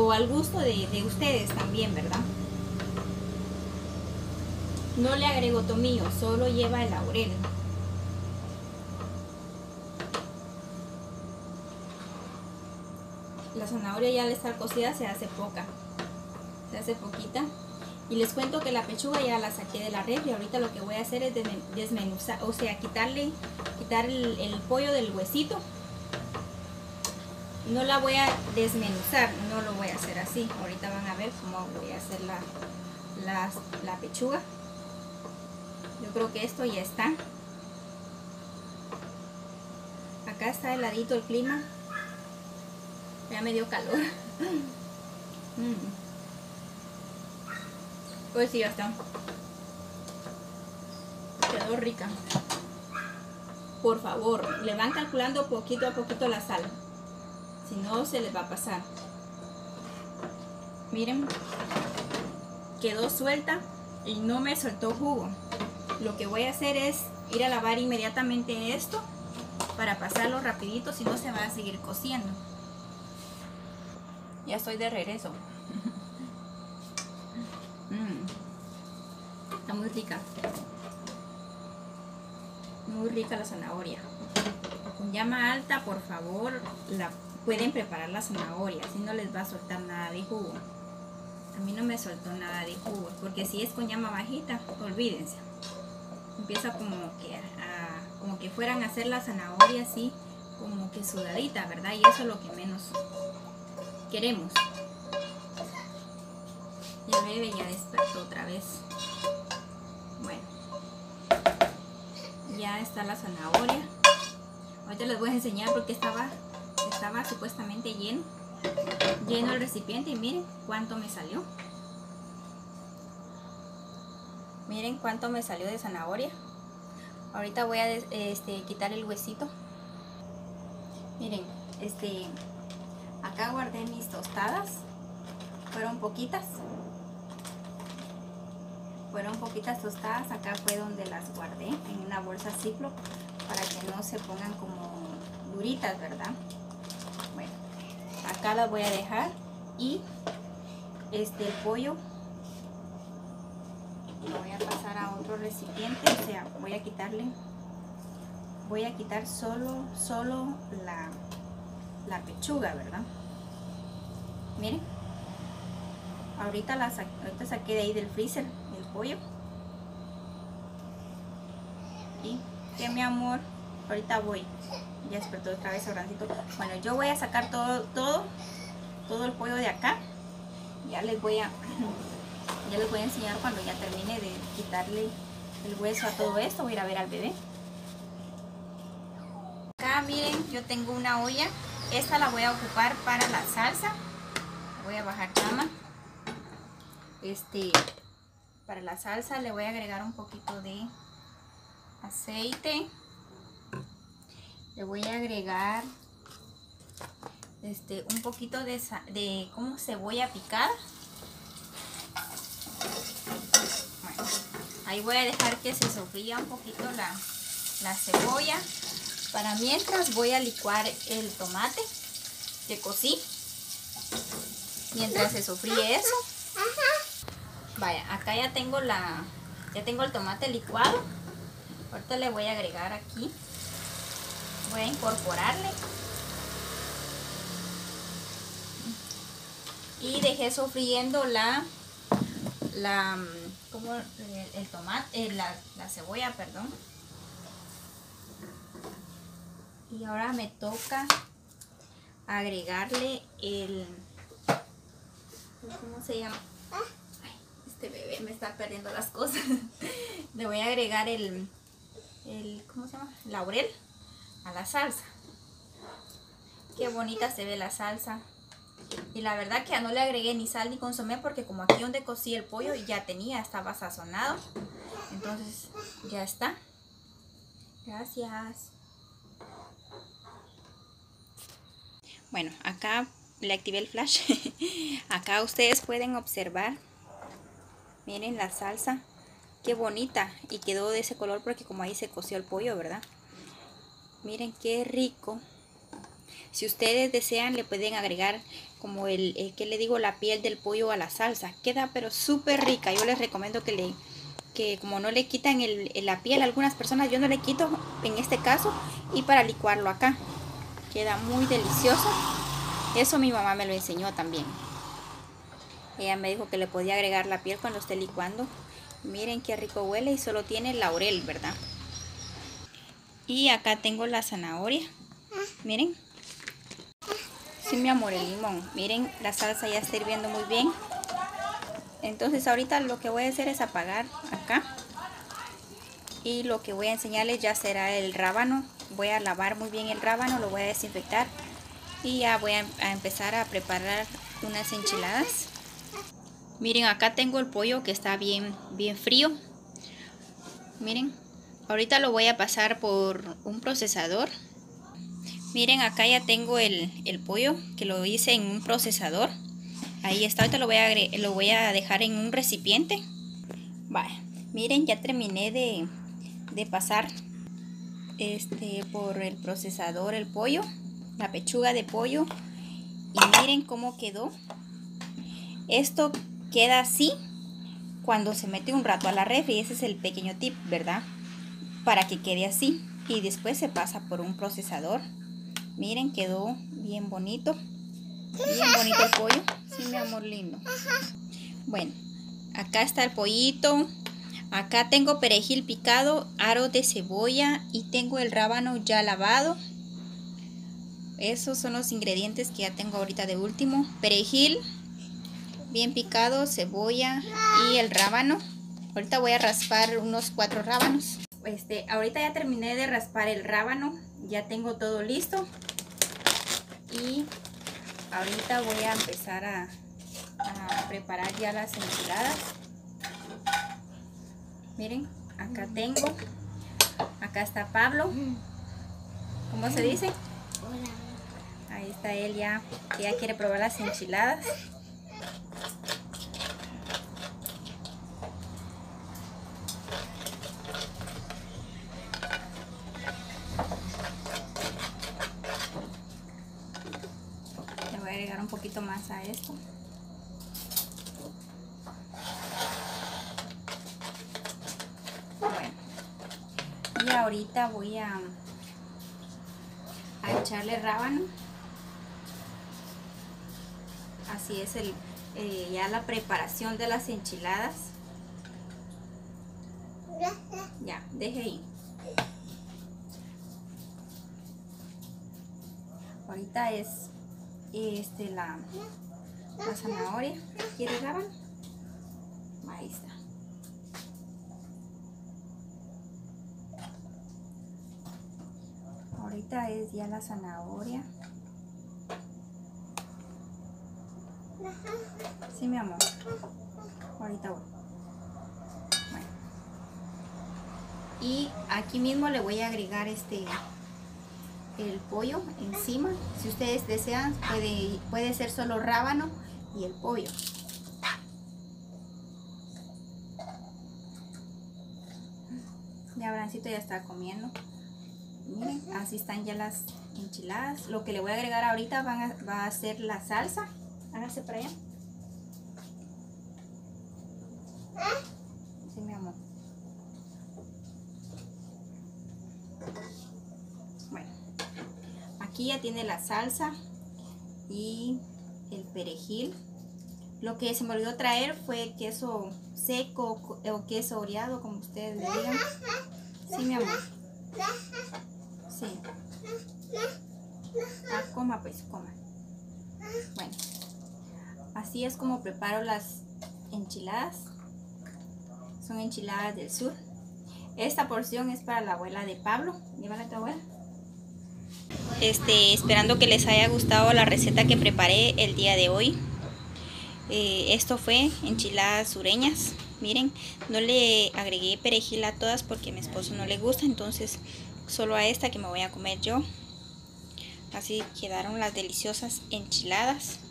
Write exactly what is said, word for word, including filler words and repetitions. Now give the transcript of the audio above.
o al gusto de, de ustedes también, ¿verdad? No le agrego tomillo, solo lleva el laurel. La zanahoria ya al estar cocida se hace poca, se hace poquita. Y les cuento que la pechuga ya la saqué de la refri. Ahorita lo que voy a hacer es desmenuzar, o sea, quitarle, quitar el, el pollo del huesito. No la voy a desmenuzar, no lo voy a hacer así. Ahorita van a ver cómo voy a hacer la, la, la pechuga. Yo creo que esto ya está. Acá está heladito el clima. Ya me dio calor. Mm. Pues sí, ya está. Quedó rica. Por favor, le van calculando poquito a poquito la sal. Si no, se les va a pasar. Miren. Quedó suelta y no me soltó jugo. Lo que voy a hacer es ir a lavar inmediatamente esto para pasarlo rapidito, si no se va a seguir cociendo. Ya estoy de regreso. mm. Está muy rica. Muy rica la zanahoria. Con llama alta, por favor, la pueden preparar la zanahoria, si no les va a soltar nada de jugo. A mí no me soltó nada de jugo, porque si es con llama bajita, olvídense. Empieza como que a, como que fueran a hacer la zanahoria así, como que sudadita, ¿verdad? Y eso es lo que menos queremos. Y el bebé ya despertó otra vez. Bueno, ya está la zanahoria. Ahorita les voy a enseñar porque estaba, estaba supuestamente lleno, lleno el recipiente, y miren cuánto me salió. Miren cuánto me salió de zanahoria. Ahorita voy a este, quitar el huesito. Miren, este, acá guardé mis tostadas. Fueron poquitas. Fueron poquitas tostadas. Acá fue donde las guardé, en una bolsa Ziploc, para que no se pongan como duritas, ¿verdad? Bueno, acá las voy a dejar. Y este el pollo lo voy a pasar a otro recipiente, o sea, voy a quitarle, voy a quitar solo, solo la, la pechuga, ¿verdad? Miren, ahorita, la sa ahorita saqué de ahí del freezer el pollo. Y que mi amor, ahorita voy, ya despertó otra vez Abrancito. Bueno, yo voy a sacar todo, todo, todo el pollo de acá. Ya les voy a... Ya les voy a enseñar cuando ya termine de quitarle el hueso a todo esto. Voy a ir a ver al bebé. Acá miren, yo tengo una olla. Esta la voy a ocupar para la salsa. Voy a bajar cama. Este, para la salsa le voy a agregar un poquito de aceite. Le voy a agregar este, un poquito de, de como cebolla picada. Bueno, ahí voy a dejar que se sofría un poquito la, la cebolla. Para mientras voy a licuar el tomate que cocí. Mientras se sofríe eso. Vaya, acá ya tengo la, ya tengo el tomate licuado. Ahorita le voy a agregar aquí. Voy a incorporarle. Y dejé sofriendo la, la, como el, el tomate, la, la cebolla, perdón. Y ahora me toca agregarle el, ¿cómo se llama? Ay, este bebé me está perdiendo las cosas. Le voy a agregar el, el, ¿cómo se llama? Laurel a la salsa. Qué bonita se ve la salsa. Y la verdad que ya no le agregué ni sal ni consomé, porque como aquí donde cocí el pollo ya tenía, estaba sazonado. Entonces ya está. Gracias. Bueno, acá le activé el flash. Acá ustedes pueden observar. Miren la salsa. Qué bonita. Y quedó de ese color porque como ahí se coció el pollo, ¿verdad? Miren qué rico. Si ustedes desean, le pueden agregar como el, el que le digo, la piel del pollo a la salsa. Queda pero súper rica. Yo les recomiendo que le que como no le quitan el, la piel a algunas personas, yo no le quito en este caso, y para licuarlo acá. Queda muy delicioso. Eso mi mamá me lo enseñó también. Ella me dijo que le podía agregar la piel cuando esté licuando. Miren qué rico huele y solo tiene laurel, ¿verdad? Y acá tengo la zanahoria. Miren. Sí, mi amor, el limón. Miren, la salsa ya está hirviendo muy bien. Entonces ahorita lo que voy a hacer es apagar acá. Y lo que voy a enseñarles ya será el rábano. Voy a lavar muy bien el rábano, lo voy a desinfectar. Y ya voy a, a empezar a preparar unas enchiladas. Miren, acá tengo el pollo que está bien, bien frío. Miren, ahorita lo voy a pasar por un procesador. Miren, acá ya tengo el, el pollo que lo hice en un procesador. Ahí está, ahorita lo voy a, lo voy a dejar en un recipiente. Vale, miren, ya terminé de, de pasar este, por el procesador el pollo, la pechuga de pollo. Y miren cómo quedó. Esto queda así cuando se mete un rato a la refri. Ese es el pequeño tip, ¿verdad? Para que quede así. Y después se pasa por un procesador. Miren, quedó bien bonito. Bien bonito el pollo. Sí, mi amor lindo. Bueno, acá está el pollito. Acá tengo perejil picado, aro de cebolla y tengo el rábano ya lavado. Esos son los ingredientes que ya tengo ahorita de último. Perejil bien picado, cebolla y el rábano. Ahorita voy a raspar unos cuatro rábanos. Este, ahorita ya terminé de raspar el rábano. Ya tengo todo listo. Y ahorita voy a empezar a, a preparar ya las enchiladas. Miren, acá tengo. Acá está Pablo. ¿Cómo se dice? Hola. Ahí está él ya, que ya quiere probar las enchiladas. Le voy a agregar un poquito más a esto. Bueno, y ahorita voy a, a echarle rábano. Así es el eh, ya la preparación de las enchiladas. Ya, deje ahí. Ahorita es este la, la zanahoria. ¿Quiere rábano? Ahí está. Ahorita es ya la zanahoria. Sí, mi amor. Ahorita voy. Bueno. Y aquí mismo le voy a agregar este el pollo encima. Si ustedes desean, puede, puede ser solo rábano y el pollo. Ya Brancito ya está comiendo. Miren, así están ya las enchiladas. Lo que le voy a agregar ahorita van a, va a ser la salsa. Hágase para allá. Sí, mi amor. Bueno, aquí ya tiene la salsa y el perejil. Lo que se me olvidó traer fue queso seco o queso oreado, como ustedes le digan. Sí, mi amor. Sí. Ah, coma pues, coma. Bueno, así es como preparo las enchiladas. Son enchiladas del sur. Esta porción es para la abuela de Pablo. Llévala a tu abuela. Este, esperando que les haya gustado la receta que preparé el día de hoy. Eh, esto fue enchiladas sureñas. Miren, no le agregué perejil a todas porque a mi esposo no le gusta, entonces solo a esta que me voy a comer yo. Así quedaron las deliciosas enchiladas.